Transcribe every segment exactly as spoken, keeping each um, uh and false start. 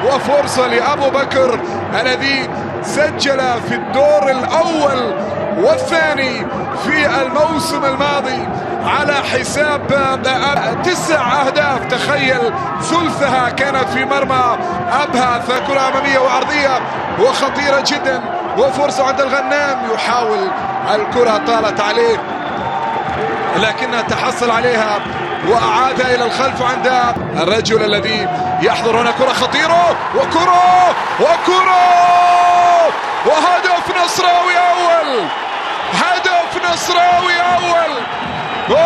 وفرصة لأبو بكر الذي سجل في الدور الأول والثاني في الموسم الماضي على حساب تسع أهداف. تخيل ثلثها كانت في مرمى أبها. كرة أمامية وعرضية وخطيرة جدا، وفرصة عند الغنام يحاول الكرة طالت عليه لكنها تحصل عليها وأعادها إلى الخلف عند الرجل الذي يحضر هنا. كرة خطيرة وكرة وكرة وهدف نصراوي أول، هدف نصراوي أول، جول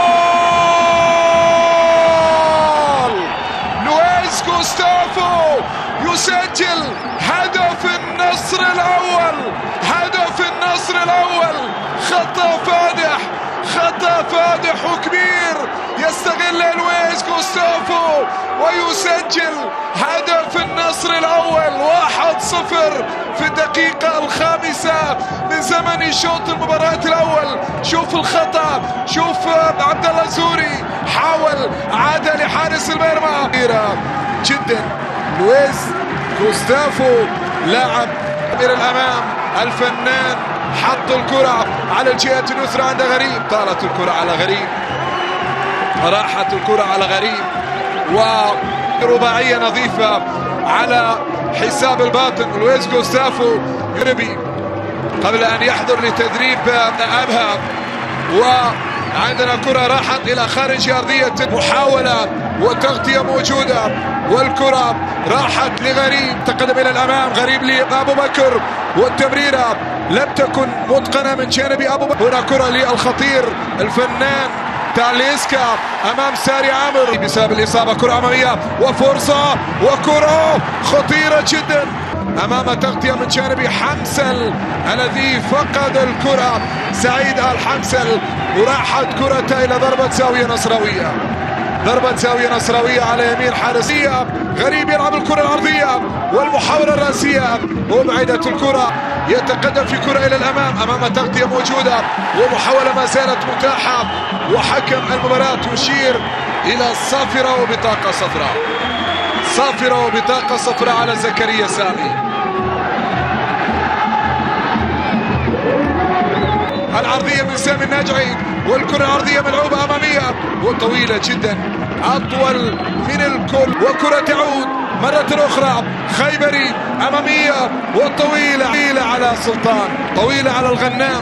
لويس جوستافو يسجل هدف النصر الأول، هدف النصر الأول. خطأ فادح، خطأ فادح وكبير يستغل لويس جوستافو ويسجل هدف النصر الأول. واحد صفر في الدقيقة الخامسة من زمن الشوط المباراة الأول. شوف الخطأ، شوف عبد الله الزوري حاول عاد لحارس المرمى كبيرة جدا. لويس جوستافو لاعب من الأمام، الفنان حط الكرة على الجهة اليسرى عند غريب، طالت الكرة على غريب، راحت الكرة على غريب، ورباعية نظيفة على حساب الباطن. لويس جوستافو يربي قبل أن يحضر لتدريب أبها، وعندنا كرة راحت إلى خارج أرضية، محاولة وتغطية موجودة، والكرة راحت لغريب، تقدم إلى الأمام غريب لأبو بكر، والتمريرة لم تكن متقنة من جانب أبو بكر. هنا كرة للخطير الفنان تاليسكا أمام ساري عامر بسبب الإصابة. كرة أمامية وفرصة وكرة خطيرة جدا أمام تغطية من جانب حمسل الذي فقد الكرة، سعيد آل حمسل، وراحت كرة إلى ضربة زاوية نصراوية، ضربة زاوية نصراوية على يمين حارسية. غريب يلعب الكرة الأرضية والمحاولة الرأسية، وبعدت الكرة، يتقدم في كرة إلى الأمام أمام تغطية موجودة، ومحاولة ما زالت متاحة، وحكم المباراة يشير إلى صافرة وبطاقة صفراء، صافرة وبطاقة صفراء على زكريا سامي. العرضية من سامي الناجعي، والكرة الأرضية ملعوبة أمامية وطويلة جدا، أطول من الكل، وكرة تعود مرة أخرى خيبري أمامية وطويلة، طويلة على سلطان، طويلة على الغنام،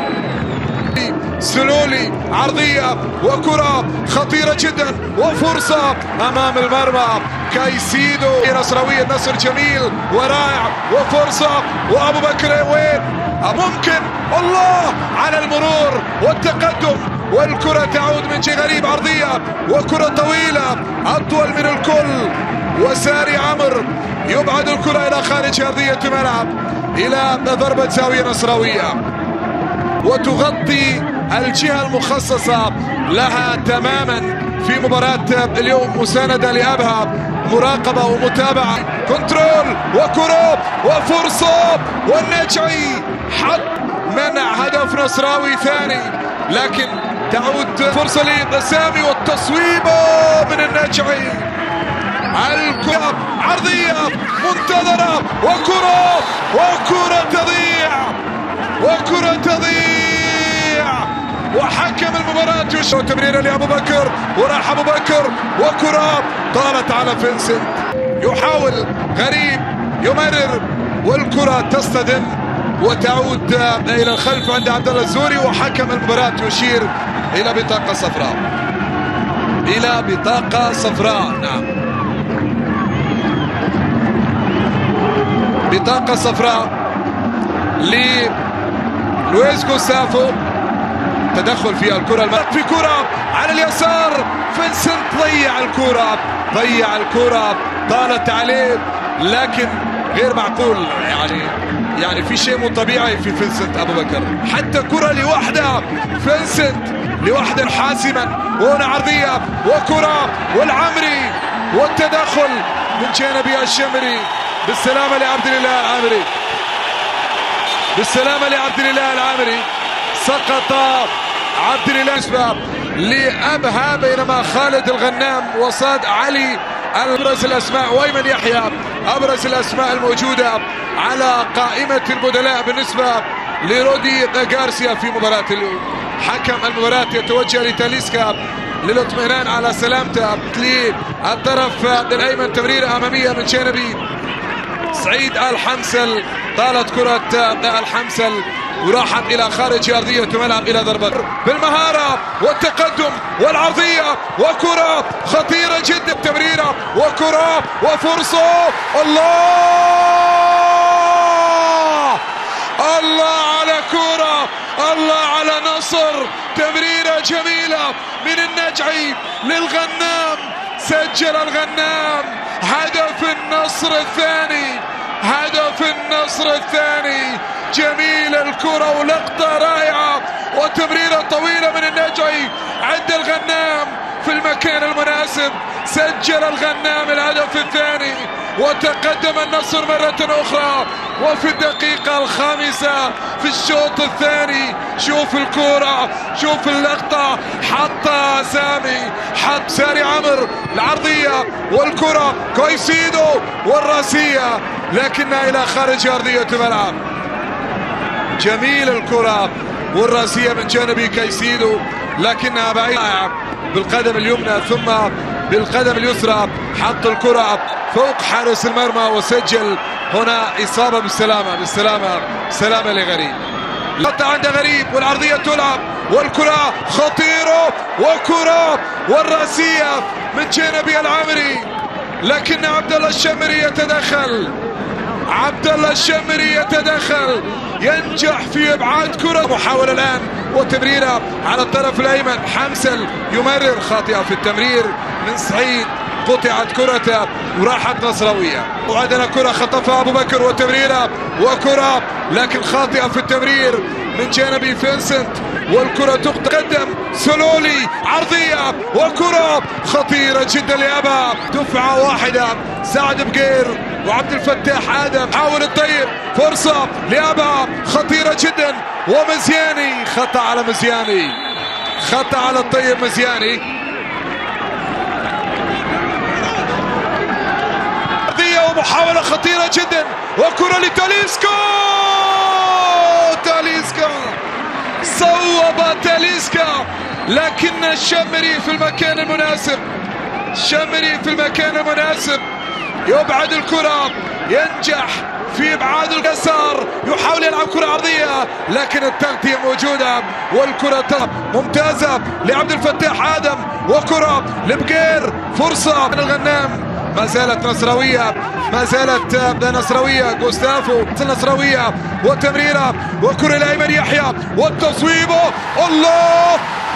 سلولي عرضية وكرة خطيرة جدا وفرصة أمام المرمى. كايسيدو نصراوية، النصر جميل ورائع، وفرصة وأبو بكر وين ممكن، الله على المرور والتقدم، والكرة تعود من شيء غريب، عرضية وكرة طويلة أطول من الكل، وساري عمر يبعد الكرة إلى خارج أرضية الملعب إلى ضربة زاوية نصراوية، وتغطي الجهة المخصصة لها تماما في مباراة اليوم، مساندة لأبها، مراقبة ومتابعة، كنترول وكرة وفرصة، والنجعي حط منع هدف نصراوي ثاني، لكن تعود فرصة لسامي والتصويبة من النجعي. الكرة عرضية منتظرة وكرة وكرة تضيع وكرة تضيع وحكم المباراة يشوف تمريرة لأبو بكر، وراح أبو بكر وكرة طالت على فينسنت، يحاول غريب يمرر والكرة تصطدم وتعود إلى الخلف عند عبد الله الزوري، وحكم المباراة يشير إلى بطاقة صفراء، إلى بطاقة صفراء. نعم، بطاقة صفراء للويس جوستافو. تدخل في الكرة، في كرة على اليسار، فينسنت ضيع الكرة، ضيع الكرة، طالت عليه، لكن غير معقول، يعني يعني في شيء مو طبيعي في فينسنت أبو بكر، حتى كرة لوحده، فينسنت لوحده حاسما، وهنا عرضية وكرة والعمري والتدخل من جانب الشمري. بالسلامة لعبد الله العامري، بالسلامة لعبد الله العامري، سقط عبد الله اسباب لأبها، بينما خالد الغنام وصاد علي البرز الأسماء وأيمن يحيى أبرز الأسماء الموجودة على قائمة البدلاء بالنسبة لرودي غارسيا في مباراة اليوم. حكم المباراة يتوجه لتاليسكا للاطمئنان على سلامته للطرف الأيمن. تمريرة أمامية من جانبي سعيد الحمسل، طالت كرة الحمسل وراحت إلى خارج أرضية الملعب إلى ضربة بالمهارة والتقدم والعرضية وكرة خطيرة جدا. تمريرة وكرة وفرصة. الله الله على كرة، الله على نصر. تمريرة جميلة من النجعي للغنام، سجل الغنام هدف النصر الثاني، هدف النصر الثاني. جميل الكرة ولقطة رائعة وتمريرة طويلة من النجعي عند الغنام في المكان المناسب. سجل الغنام الهدف الثاني وتقدم النصر مرة أخرى. وفي الدقيقة الخامسة في الشوط الثاني شوف الكرة، شوف اللقطة، حطها سامي، حط ساري عمر العرضية والكرة كويسيدو والراسية لكنها إلى خارج أرضية الملعب. جميل الكرة والراسية من جانب كايسيدو لكنها بعيدة بالقدم اليمنى ثم بالقدم اليسرى، حط الكرة فوق حارس المرمى وسجل. هنا إصابة بالسلامة، بالسلامة، سلامة لغريب. لقطة عند غريب والعرضية تلعب والكرة خطيرة وكرة والراسية من جانب العامري لكن عبد الله الشمري يتدخل. عبد الله الشمري يتدخل، ينجح في ابعاد كرة. محاولة الان وتمريرة على الطرف الايمن، حمسل يمرر خاطئة في التمرير من سعيد، قطعت كرته وراحت نصراوية. وعندنا كرة خطفها ابو بكر وتمريرة وكرة لكن خاطئة في التمرير من جانب فينسنت والكرة تقدم سلولي، عرضية وكرة خطيرة جدا لأبا. دفعة واحدة سعد بقير وعبد الفتاح آدم حاول الطيب، فرصة لأبا خطيرة جدا ومزياني، خطأ على مزياني، خطأ على الطيب مزياني. ومحاولة خطيرة جدا وكرة لتاليسكا، تاليسكا صوب تاليسكا لكن الشمري في المكان المناسب، الشمري في المكان المناسب يبعد الكرة، ينجح في ابعاد اليسار، يحاول يلعب كرة عرضية لكن التغطية موجودة والكرة ممتازة لعبد الفتاح آدم وكرة لبقير، فرصة من الغنام. ما زالت نصراوية، ما زالت نصراوية، جوستافو نصراوية وتمريرة وكرة الأيمن يحيى والتصويب. الله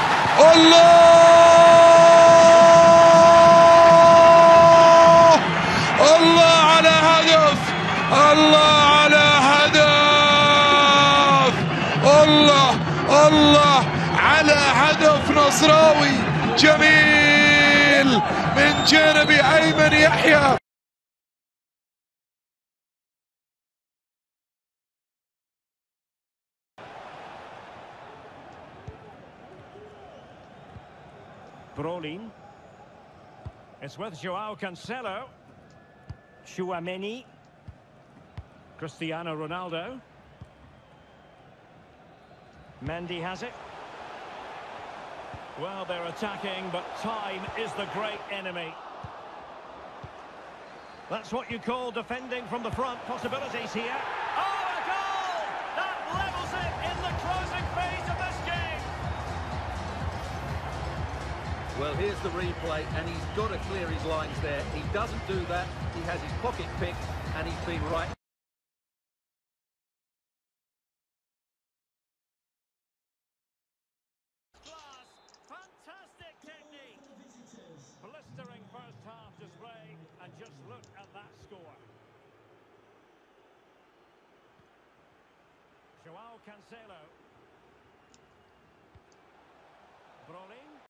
الله الله على هدف، الله على هدف، الله الله على هدف نصراوي جميل من جانب أيمن يحيى. Brolin. It's with Joao Cancelo. Tchouaméni. Cristiano Ronaldo. Mendy has it. Well, they're attacking, but time is the great enemy. That's what you call defending from the front. Possibilities here. Oh, a goal! That levels it in the closing phase of this game. Well, here's the replay, and he's got to clear his lines there. He doesn't do that. He has his pocket picked, and he's been right. Fantastic technique. Blistering first half display, and just look at that score. Joao Cancelo. Brolin.